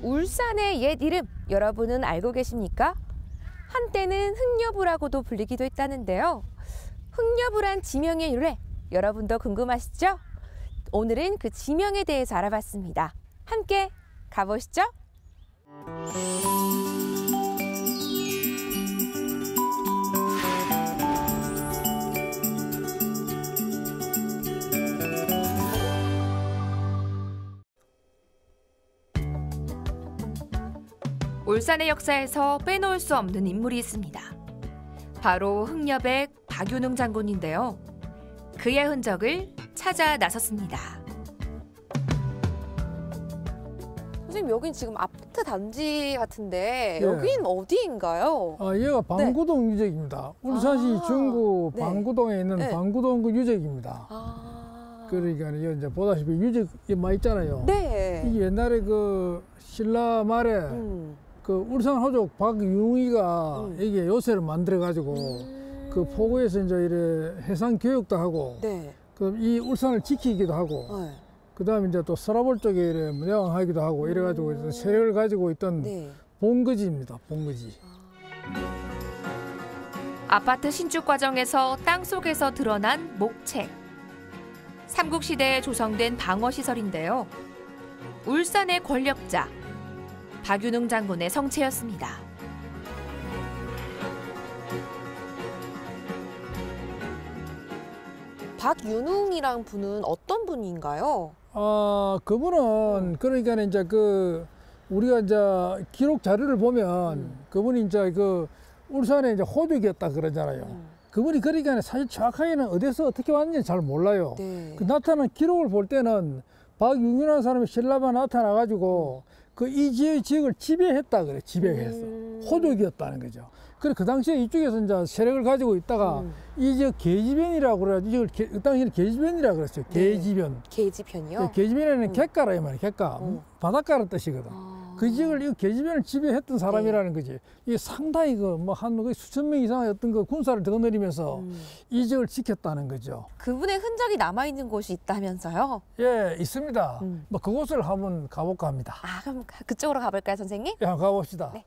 울산의 옛 이름 여러분은 알고 계십니까? 한때는 흑여부라고도 불리기도 했다는데요. 흑여부란 지명의 유래 여러분도 궁금하시죠? 오늘은 그 지명에 대해서 알아봤습니다. 함께 가보시죠. 울산의 역사에서 빼놓을 수 없는 인물이 있습니다. 바로 흑여백 박유능 장군인데요. 그의 흔적을 찾아 나섰습니다. 선생님, 여긴 지금 아파트 단지 같은데 예. 여긴 어디인가요? 여기가 방구동 유적입니다. 울산시 중구 네. 방구동에 있는 네. 방구동 그 유적입니다. 그러니까 이제 보다시피 유적이 많이 있잖아요. 네. 이게 옛날에 그 신라 말에 그 울산 호족 박유웅이가 여기에 요새를 만들어 가지고 그 포구에서 이제 이래 해상 교육도 하고 네. 그 이 울산을 지키기도 하고 네. 그다음에 이제 또 서라벌 쪽에 이래 내왕하기도 하고 이래 가지고 세력을 가지고 있던 네. 본거지입니다. 본거지. 아파트 신축 과정에서 땅속에서 드러난 목책. 삼국시대에 조성된 방어시설인데요. 울산의 권력자 박유능 장군의 성체였습니다. 박유능이란 분은 어떤 분인가요? 그분은 그러니까 이제 그 우리가 이제 기록 자료를 보면 그분이 이제 그 울산에 이제 호족이었다 그러잖아요. 그분이 그러니까 사실 정확하게는 어디서 어떻게 왔는지 잘 몰라요. 네. 그 나타난 기록을 볼 때는 박유능이라는 사람이 신라가 나타나가지고 그 이 지역을 지배했다 그래. 지배했어. 호족이었다는 거죠. 그래 그 당시에 이쪽에서 이제 세력을 가지고 있다가 이 지역 계지변이라고 그래가지고 이걸 그 당시에는 계지변이라고 그랬어요. 계지변. 계지편이요? 계지변에는 객가라 이 말이야. 객가. 바닷가라는 뜻이거든. 그 지역을 이 계지변을 지배했던 사람이라는 거지. 이게 상당히 그 뭐 한 수천 명 이상의 어떤 그 군사를 거느리면서 이 지역을 지켰다는 거죠. 그분의 흔적이 남아있는 곳이 있다면서요? 예, 있습니다. 뭐 그곳을 한번 가볼까 합니다. 그럼 그쪽으로 가볼까요, 선생님? 예, 한번 가봅시다. 네.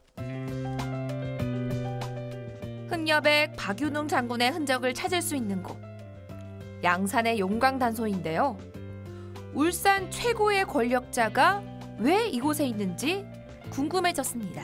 흑여백 박유능 장군의 흔적을 찾을 수 있는 곳. 양산의 용광단소인데요. 울산 최고의 권력자가 왜 이곳에 있는지 궁금해졌습니다.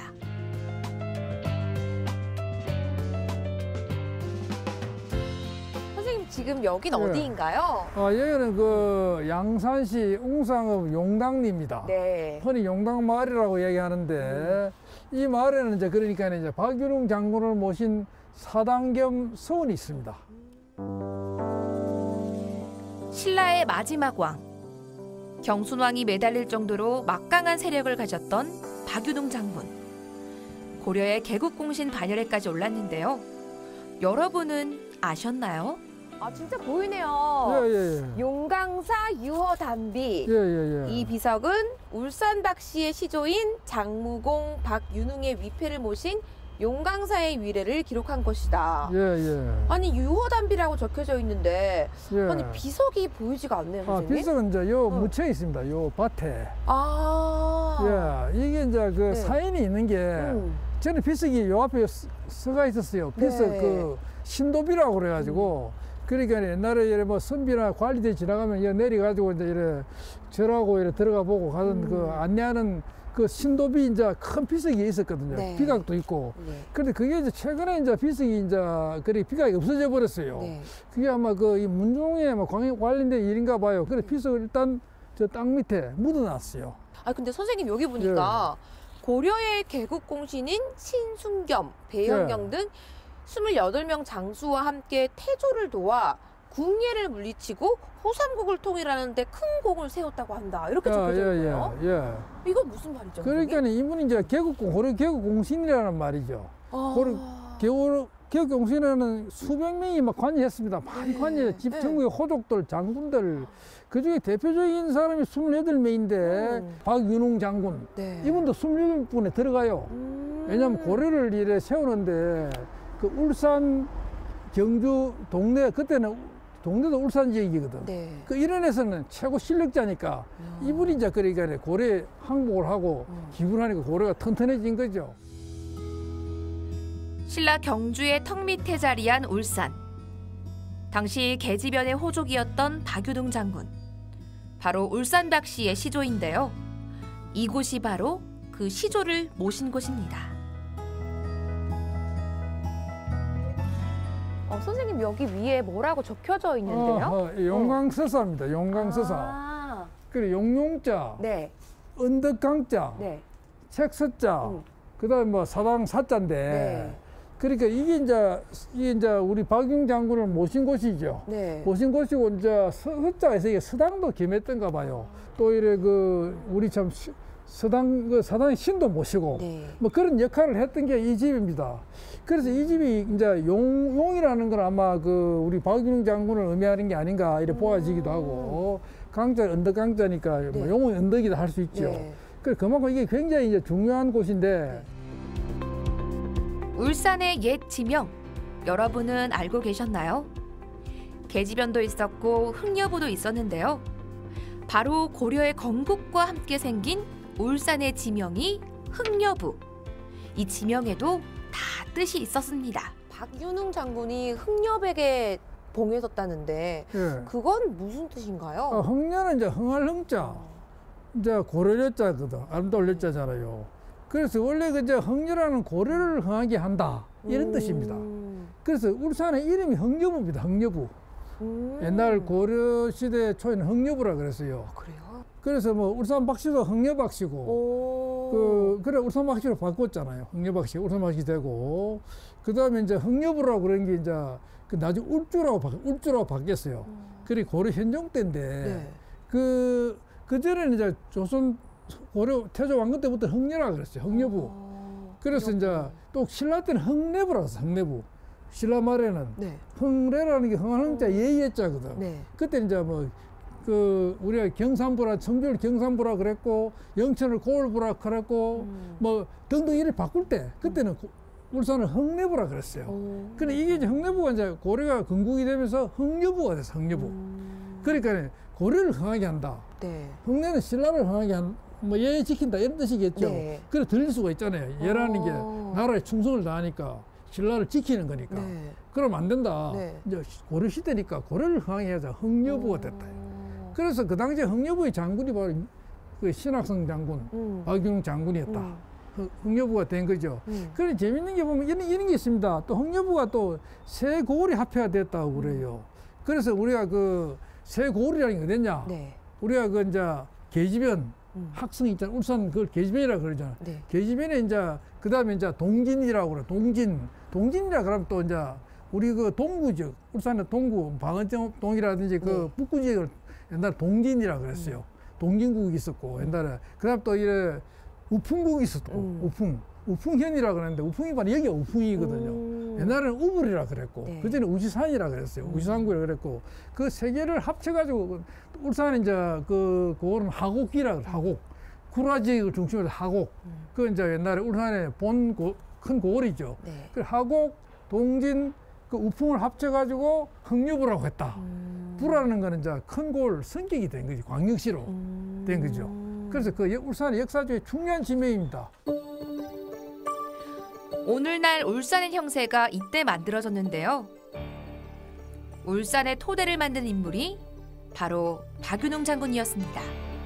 선생님, 지금 여긴 네. 어디인가요? 여기는 그 양산시 웅상읍 용당리입니다. 네. 흔히 용당마을이라고 얘기하는데 이 마을에는 이제 그러니까 이제 박유능 장군을 모신 사당 겸 서원이 있습니다. 신라의 마지막 왕. 경순왕이 매달릴 정도로 막강한 세력을 가졌던 박유능 장군. 고려의 개국공신 반열에까지 올랐는데요. 여러분은 아셨나요? 진짜 보이네요. 예. 용강사 유허단비. 예. 이 비석은 울산 박씨의 시조인 장무공 박유능의 위패를 모신 용강사의 위례를 기록한 것이다. 예. 아니, 유허단비라고 적혀져 있는데 예. 아니, 비석이 보이지가 않네요, 선생님. 비석은 이제 요 묻혀 있습니다. 요 밭에. 이게 이제 그 네. 사인이 있는 게 저는 비석이 요 앞에 서가 있었어요. 비석 네. 그 신도비라고 그래가지고 그러니까 옛날에 이래 뭐 선비나 관리대 지나가면 이래 내려가지고 이제 이래 절하고 이래 들어가 보고 가던 그 안내하는 그 신도비 이제 큰 비석이 있었거든요. 네. 비각도 있고. 네. 그런데 그게 이제 최근에 이제 비석이 이제 그래 비각이 없어져 버렸어요. 네. 그게 아마 그 이 문종의 뭐 관련된 일인가 봐요. 그래 비석을 일단 저 땅 밑에 묻어놨어요. 근데 선생님, 여기 보니까 고려의 개국공신인 신순겸, 배현경 등 28명 장수와 함께 태조를 도와 궁예를 물리치고 호삼국을 통일하는 데 큰 공을 세웠다고 한다. 이렇게 적혀져 있네요. 이건 무슨 말이죠? 그러니까 이분이 이제 고려 개국공신이라는 말이죠. 고려 개국공신에는 수백 명이 막 관여했습니다. 많이 관여해. 전국의 호족들, 장군들. 그중에 대표적인 사람이 28명인데 박유능 장군. 이분도 26분에 들어가요. 왜냐하면 고려를 이래 세우는데 그 울산, 경주 동네 그때는 동네도 울산 지역이거든. 네. 그 일원에서는 최고 실력자니까 이분이 이제 그러니까 고래 항복을 하고 기부하니까 고래가 튼튼해진 거죠. 신라 경주의 턱 밑에 자리한 울산. 당시 계지변의 호족이었던 박유능 장군. 바로 울산박씨의 시조인데요. 이곳이 바로 그 시조를 모신 곳입니다. 선생님 여기 위에 뭐라고 적혀져 있는데요? 용광서사입니다. 용광서사. 아, 그리고 용용자, 네. 언덕강자, 네. 책서자, 그다음에 뭐 사당 사자인데. 네. 그러니까 이게 이제 우리 박유능 장군을 모신 곳이죠. 네. 모신 곳이고 이제 서자에서 이게 서당도 겸했던가 봐요. 또 이래 그 우리 참 서당 그 사당의 신도 모시고 네. 뭐 그런 역할을 했던 게 이 집입니다. 그래서 이 집이 이제 용이라는 건 아마 그 우리 박유능 장군을 의미하는 게 아닌가 이렇게 보아지기도 하고 강자 언덕 강자니까 네. 뭐 용은 언덕이다 할 수 있죠. 네. 그래 그만큼 이게 굉장히 이제 중요한 곳인데. 울산의 옛 지명, 여러분은 알고 계셨나요? 계지변도 있었고 흥려부도 있었는데요. 바로 고려의 건국과 함께 생긴 울산의 지명이 흥려부. 이 지명에도 다 뜻이 있었습니다. 박유능 장군이 흥려백에 봉해섰다는데 예. 그건 무슨 뜻인가요? 흥려는 이제 흥할 흥자, 이제 고려자거든. 아름다울 여자잖아요. 그래서 원래 그 이제 흥려라는 고려를 흥하게 한다 이런 뜻입니다. 그래서 울산의 이름이 흥려부입니다. 흥려부. 옛날 고려 시대 초에는 흥려부라 그랬어요. 그래요? 그래서 뭐 울산 박씨도 흥려박씨고, 그래 울산 박씨로 바꿨잖아요. 흥려박씨, 울산 박씨 되고, 그 다음에 이제 흥려부라고 그런 게 이제 그 나중에 울주라고 바뀌었어요. 그게 고려 현종 때인데, 네. 그 전에는 이제 조선 고려 태조 왕건 때부터 흥려라 그랬어요. 흥려부. 그래서 이제 또 신라 때는 흥내부라고 했어요. 흥내부. 신라 말에는 네. 흥래라는 게 흥한흥자 예의자거든. 네. 그때 이제 뭐 그 우리가 경산부라 청주를 경산부라 그랬고 영천을 고을부라 그랬고 뭐 등등 이를 바꿀 때 그때는 울산을 흥내부라 그랬어요. 근데 이게 이제 흥내부가 이제 고려가 건국이 되면서 흥려부가 됐어. 흥려부. 그러니까 고려를 흥하게 한다. 네. 흥내는 신라를 흥하게 뭐 예의 지킨다 이런 뜻이겠죠. 네. 그래 들릴 수가 있잖아요. 예라는 게 나라에 충성을 다하니까 신라를 지키는 거니까. 네. 그러면 안 된다. 네. 이제 고려 시대니까 고려를 흥하게 하자. 흥려부가 됐다. 그래서 그 당시에 흥려부의 장군이 바로 그 신학성 장군, 박유능 장군이었다. 흥려부가 된 거죠. 그래 재밌는 게 보면 이런 게 있습니다. 또 흥려부가 또 세 고을이 합해가 됐다고 그래요. 그래서 우리가 그 세 고을이라는 게 어딨냐? 네. 우리가 그 이제 계지변 학성 있잖아. 울산 그걸 계지변이라고 그러잖아. 네. 계지변에 이제 그 다음에 이제 동진이라고 그래. 동진이라 그러면 또 이제 우리 그 동구 지역, 울산의 동구, 방언동이라든지 그 북구 지역을 옛날에 동진이라 그랬어요. 동진국이 있었고 옛날에 그다음 또 이래 우풍국이 있었고 우풍현이라 그랬는데 우풍이 바로 여기가 우풍이거든요. 옛날에는 우불이라 그랬고 네. 그전에 우지산이라 그랬어요. 우지산국이라 그랬고 그 세 개를 합쳐가지고 울산에 이제 그 고을은 하곡이라 그래. 하곡 구라지역을 중심으로 하곡. 그 이제 옛날에 울산의 큰 고을이죠. 네. 그 하곡, 동진, 그 우풍을 합쳐가지고 흥려부라고 했다. 부라는 거는 이제 큰 고을 성격이 된 거지. 광역시로 된 거죠. 그래서 그 울산의 역사 중에 중요한 지명입니다. 오늘날 울산의 형세가 이때 만들어졌는데요. 울산의 토대를 만든 인물이 바로 박유능 장군이었습니다.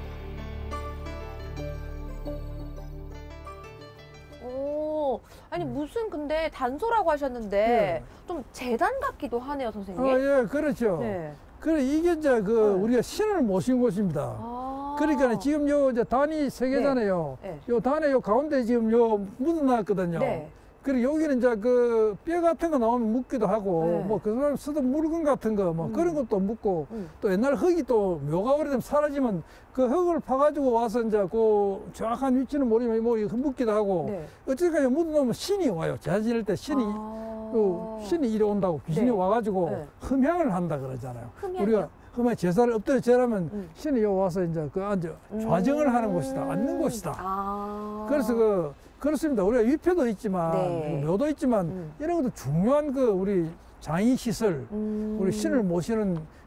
아니 무슨 근데 단소라고 하셨는데 네. 좀 재단 같기도 하네요, 선생님. 예, 그렇죠. 네. 그래 이게 이제 그 우리가 신을 모신 곳입니다. 그러니까 지금 요 이제 단이 세 개잖아요. 네. 요 단에 요 가운데 지금 요 묻어놨거든요. 네. 그리고 여기는 이제 그 뼈 같은 거 나오면 묻기도 하고 네. 뭐 그 사람 쓰던 물건 같은 거 뭐 그런 것도 묻고 또 옛날 흙이 또 묘가 오래되면 사라지면 그 흙을 파가지고 와서 이제 그 정확한 위치는 모르지만 뭐 묻기도 하고 네. 어쨌든 묻어놓으면 신이 와요. 제사 지낼 때 신이 신이 이리 온다고 귀신이 네. 와가지고 네. 흠향을 한다 그러잖아요. 흠향이요? 우리가 흠에 제사를 엎드려 제라면 신이 요 와서 이제 그 앉아 좌정을 하는 곳이다, 앉는 곳이다. 그래서 그렇습니다. 우리가 위패도 있지만 네. 묘도 있지만 이런 것도 중요한 그 우리 장의 시설, 우리 신을 모시는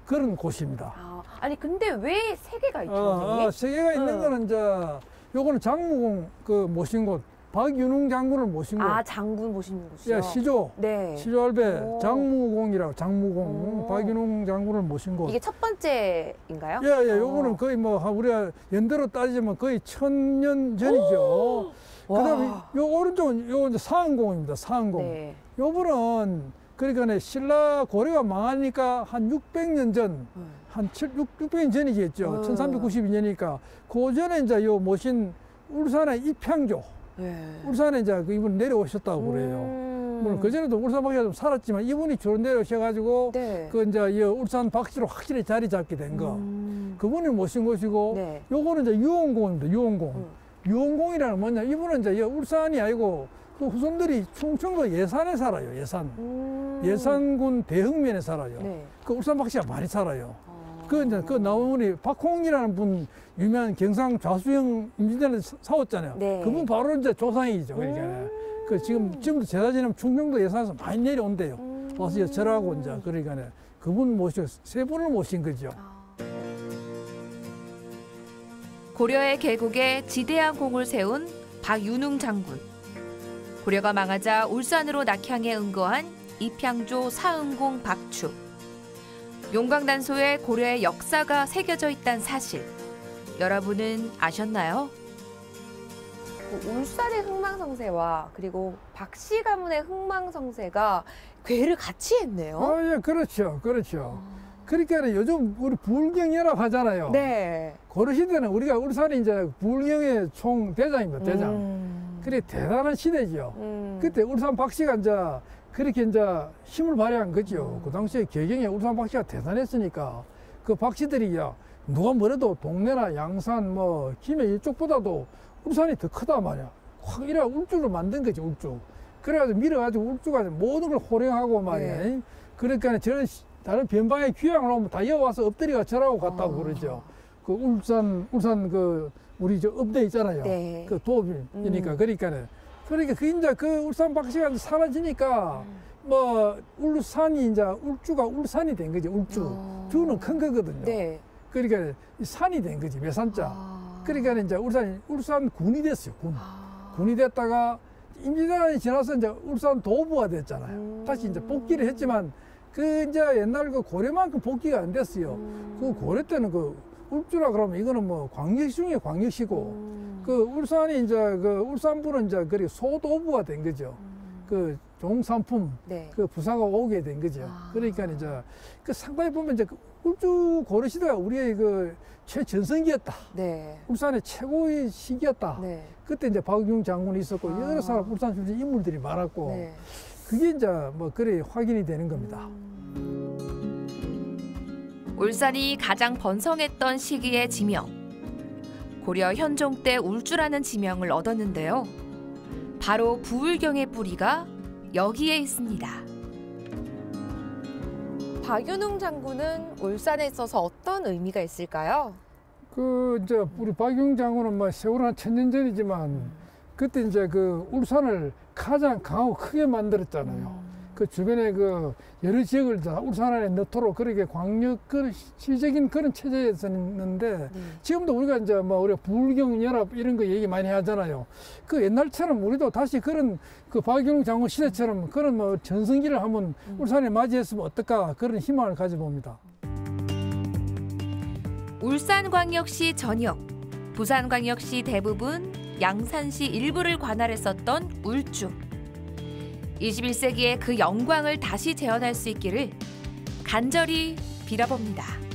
그런 곳입니다. 아니 근데 왜 세 개가 있죠, 선생님? 세 개가 있는 거는 이제 요거는 장무공 그 모신 곳, 박윤웅 장군을 모신 곳. 장군 모신 곳이요? 예, 시조. 네. 시조할배 장무공이라고 장무공 박윤웅 장군을 모신 곳. 이게 첫 번째인가요? 예, 요거는 거의 뭐 우리가 연대로 따지면 거의 1000년 전이죠. 그다음에 요 오른쪽은 요 이제 사흥공입니다. 사흥공. 네. 요분은 그러니까 신라 고려가 망하니까 한 600년 전, 한 600년 전이겠죠. 1392년이니까 그 전에 이제 요 모신 울산의 입향조. 울산에 이제 이분 내려오셨다고 그래요. 물론 그전에도 울산 박씨가 좀 살았지만 이분이 주로 내려오셔가지고 그 이제 이 울산 박씨로 확실히 자리 잡게 된 거. 그분이 모신 곳이고 요거는 이제 유원공입니다. 유원공. 유원공이라는 뭐냐? 이분은 이제 울산이 아니고 그 후손들이 충청도 예산에 살아요. 예산. 예산군 대흥면에 살아요. 그 울산 박씨가 많이 살아요. 그 이제 그 나오니 박홍이라는 분 유명한 경상 좌수영 임진왜란에 싸웠잖아요. 그분 바로 이제 조상이죠. 그러니까 그 지금도 제사 지내면 충청도 예산에서 많이 내려온대요. 와서 절하고 이제 그러니까 그분 모시고 세 분을 모신 거죠. 고려의 계곡에 지대한 공을 세운 박윤웅 장군. 고려가 망하자 울산으로 낙향에 응거한 입향조 사흥공 박추. 용광단소에 고려의 역사가 새겨져 있다는 사실. 여러분은 아셨나요? 울산의 흥망성쇠와 그리고 박씨 가문의 흥망성쇠가 괴를 같이 했네요. 예, 그렇죠. 그렇죠. 그러니까 요즘 우리 부울경연합 하잖아요. 네. 고려 시대는 우리가 울산이 이제 부울경의 총 대장입니다. 대장. 그래 대단한 시대죠. 그때 울산 박씨가 이제 그렇게 이제 힘을 발휘한 거죠. 그 당시에 개경에 울산 박씨가 대단했으니까 그 박씨들이 누가 뭐래도 동래나 양산 뭐 김해 이쪽보다도 울산이 더 크다 말이야. 확 이래 울주를 만든 거지 울주. 그래가지고 밀어가지고 울주가 모든 걸 호령하고 말이야. 그러니까 저런 다른 변방의 귀향을 오면 다 이어와서 엎드리가 절하고 갔다고 그러죠. 그 울산 그 우리 저 읍대 있잖아요. 그 도읍이니까 그러니까 그 이제 그 울산 박씨가 사라지니까 뭐 울산이 이제 울주가 울산이 된 거지. 울주. 주는 큰 거거든요. 그러니까 산이 된 거지. 매산자. 그러니까 이제 울산 군이 됐어요. 군이 됐다가 임진왜란이 지나서 이제 울산 도부가 됐잖아요. 다시 이제 복귀를 했지만 그 이제 옛날 그 고려만큼 복귀가 안 됐어요. 그 고려 때는 그 울주라 그러면 이거는 뭐 광역시 중에 광역시고 그 울산이 이제 그 울산부는 이제 그리 소도부가 된 거죠. 그 종산품 그 부사가 오게 된 거죠. 그러니까 이제 그 상당히 보면 이제 그 울주 고려 시대가 우리의 그 최전성기였다. 울산의 최고의 시기였다. 그때 이제 박윤웅 장군이 있었고 여러 사람 울산 출신 인물들이 많았고 그게 이제 뭐 그래 확인이 되는 겁니다. 울산이 가장 번성했던 시기의 지명. 고려 현종 때 울주라는 지명을 얻었는데요. 바로 부울경의 뿌리가 여기에 있습니다. 박윤웅 장군은 울산에 있어서 어떤 의미가 있을까요? 그 이제 우리 박윤웅 장군은 뭐 세월은 한 1000년 전이지만 그때 이제 그 울산을 가장 강하고 크게 만들었잖아요. 그 주변에 그 여러 지역을 다 울산 안에 넣도록 그렇게 광역 그 시적인 그런 체제였었는데 지금도 우리가 이제 뭐 우리가 부울경 연합 이런 거 얘기 많이 하잖아요. 그 옛날처럼 우리도 다시 그런 그 박윤웅 장군 시대처럼 그런 뭐 전성기를 한번 울산에 맞이했으면 어떨까 그런 희망을 가져봅니다. 울산광역시 전역, 부산광역시 대부분, 양산시 일부를 관할했었던 울주. 21세기의 그 영광을 다시 재현할 수 있기를 간절히 빌어봅니다.